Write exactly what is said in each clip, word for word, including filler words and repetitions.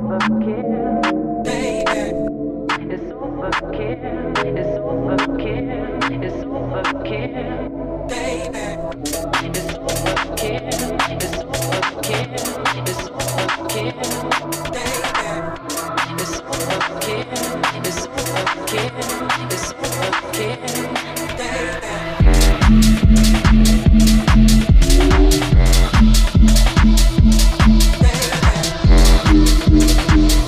Baby.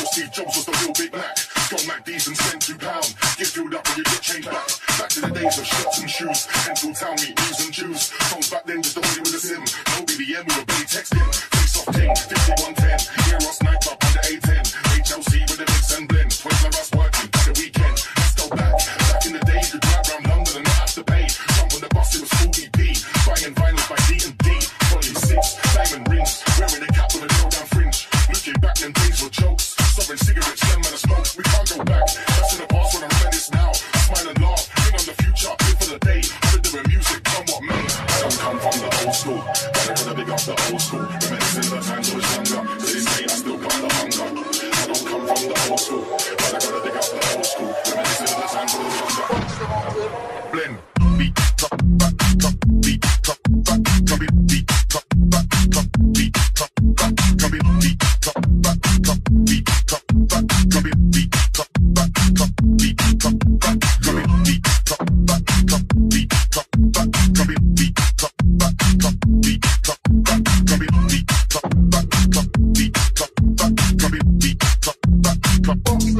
Steve Jobs was the real Big Mac. Go Mac D's and spend two pound. Get filled up and you get change back. Back to the days of shirts and shoes. Enfield town meat, news and juice. Phones back then just the way with a sim. No B B M, we were barely texting. Face off ting, fifty-one ten. Hear us night up on the A ten. H L C with the mix and blend. Twice of us working for the weekend. Let's go back. Back in the day, you could drive around London and not have to pay. Jump on the bus, it was full E P. Buying vinyls by D and D. Volume six, diamond rings. Wearing a cap with a low-down fringe. Looking back, them days were jokes. Stopping cigarettes, them man of smokes. We can't go back. That's in the past when I remember this now. Smile and laugh. Bring on the future. Live for the day. I've been doing music, come what may. I don't come from the old school. But I gotta big up the old school. Reminiscing of the times I was younger. To this day, I still got the hunger. I don't come from the old school. But I gotta big up the old school. Reminiscing of the times I was younger. Blend. Beat. Top. Back. Top. Beat. Top. Back. Top. Beat. Top. Back. Top. Beat. Top. Back. Top. Beat. Top. Back. Top. Beat. Top. Back. Top. Beat. Top. Back. Top. Beat. Top. Back. Top. Beat. Top. Back. Top. Beat. Top. Back. Top. Beat. Top. Back. Top. Beat. Top. Back. Top. Beat. Top. Back. Top. Beat. Top. Back. Top. Beat. Top. Back. Top.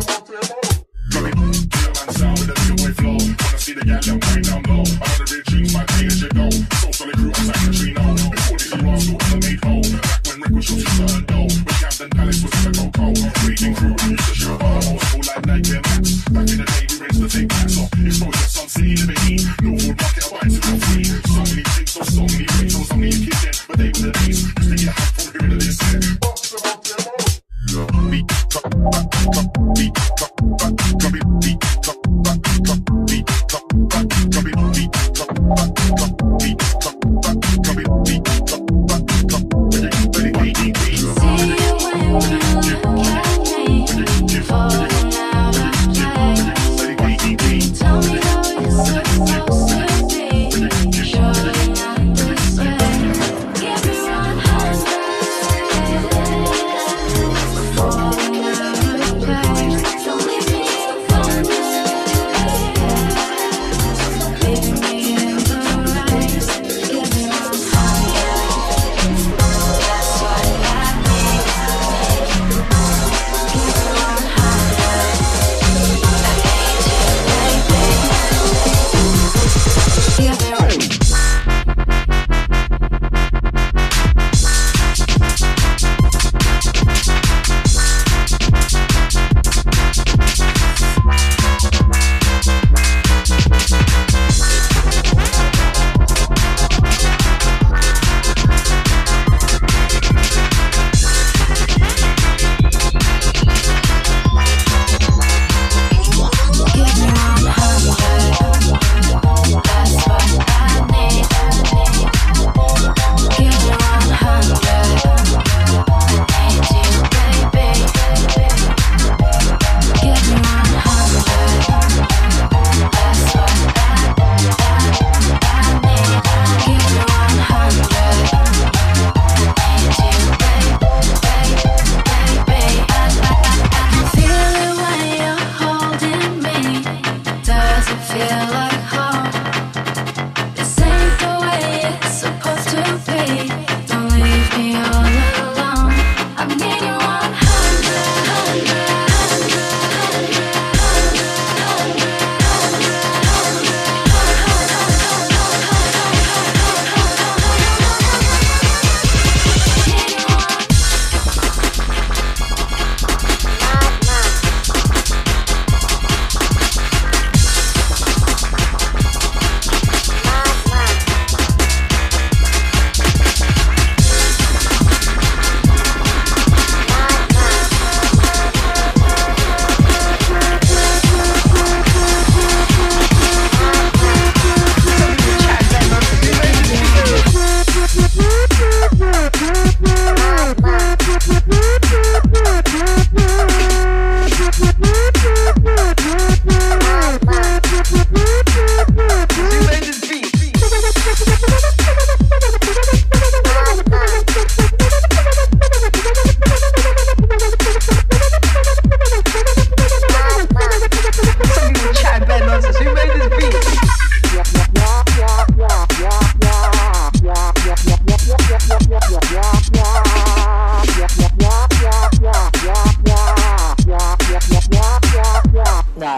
Sound with a big boy flow. Wanna see the gal them right down low. I know the real tunes might play as you go. So solid crew on San Katrino. Before this you are still made whole. Back when record shops used to earn dough. When Camden Palace was in the Coco. Raging crew used to show up. Old school like Nike and Max. Back in the day we raised the take hats off. Exposure Sun City Liberty. Norwood Market I buy two or three. So many things, so so many ways. So many kids dead, but they were the days. Used to get hype from the period of this set. Beat top, back top, beat top, back top, beat top, back top, beat top, back top, beat top, back top, beat top, back top, beat top, back top. When you ready, beat beat beat. See you when you look at me, falling out of place. Tell me how you're supposed to be. Surely not this way. Everyone has that. Falling out of place. Don't leave me alone.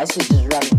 Nah, this shit just running.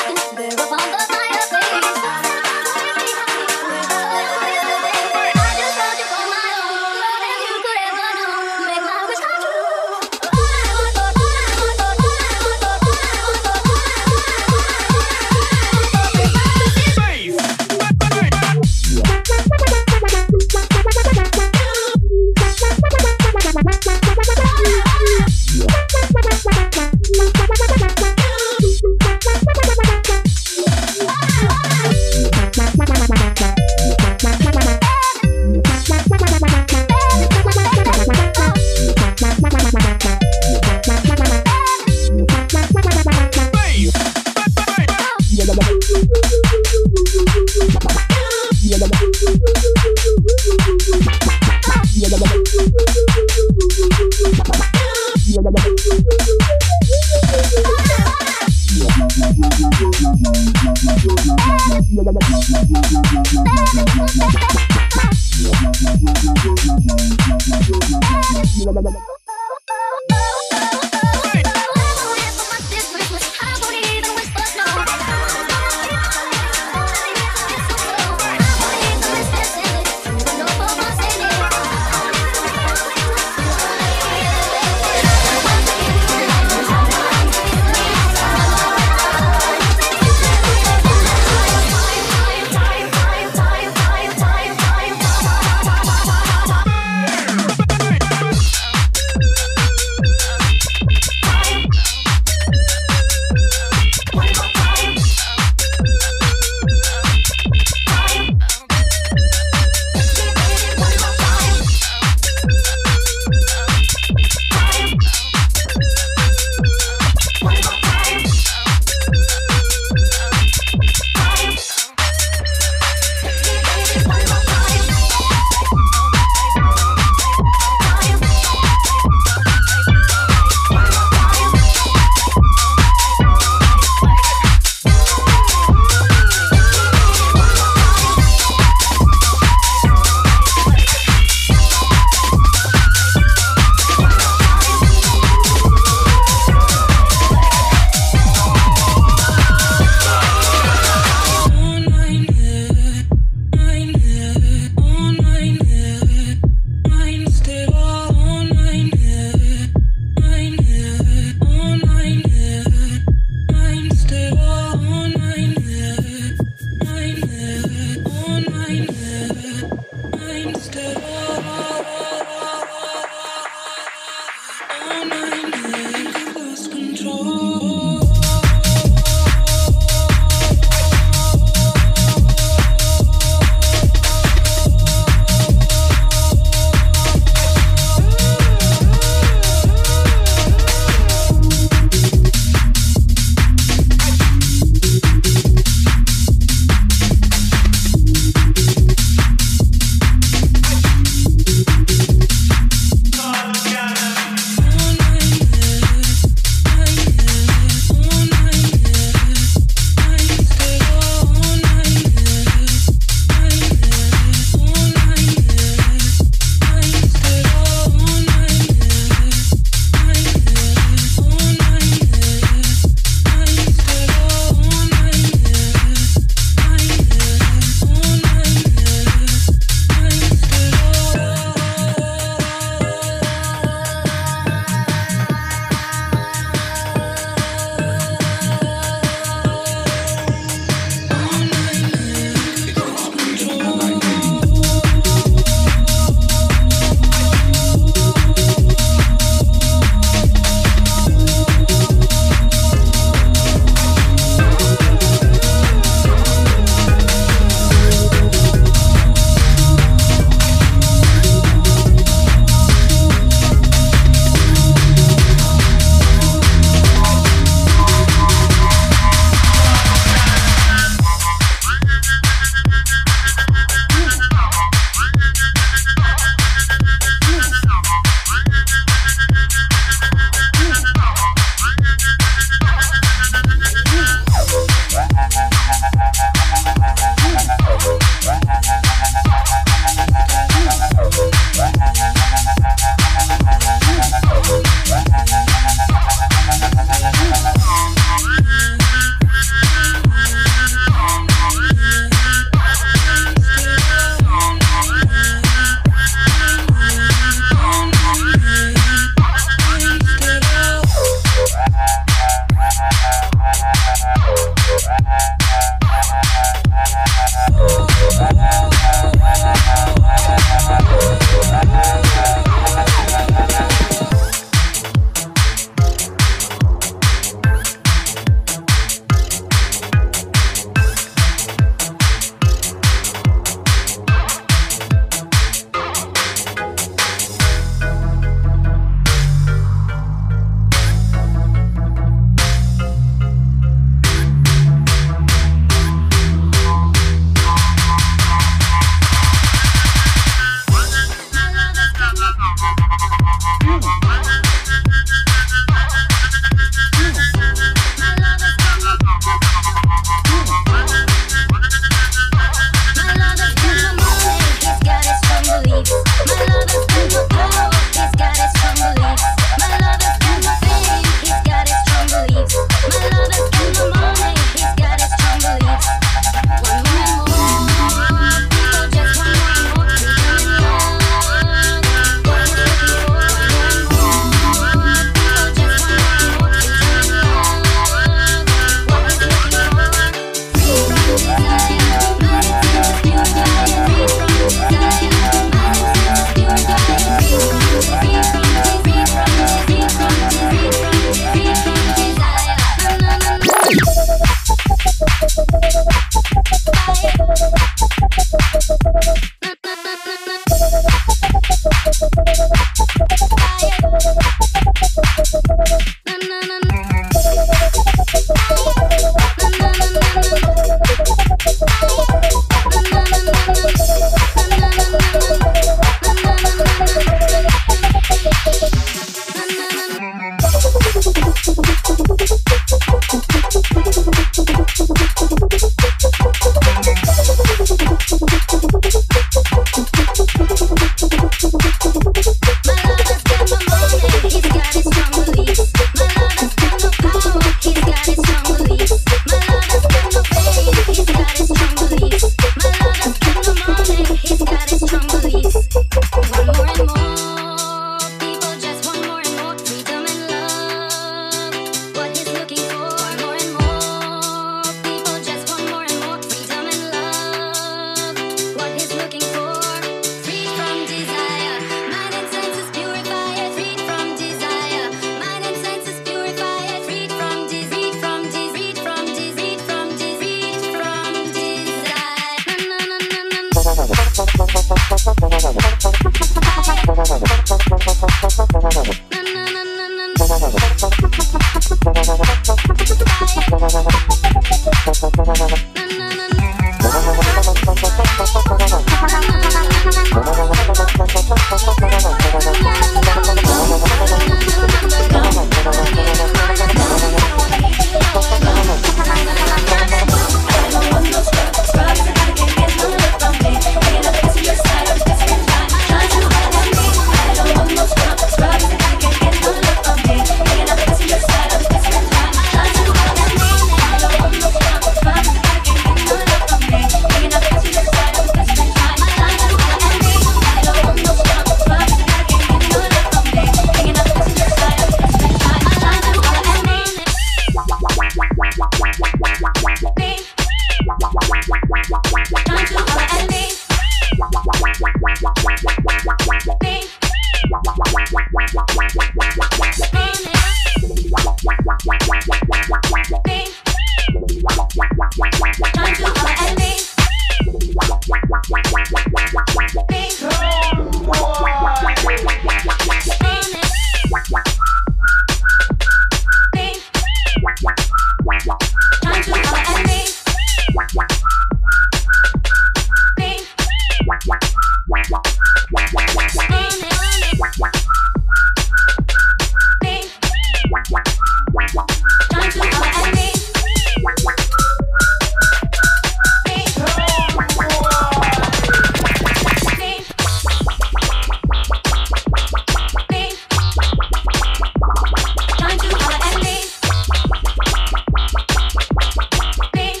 Beep.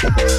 Thank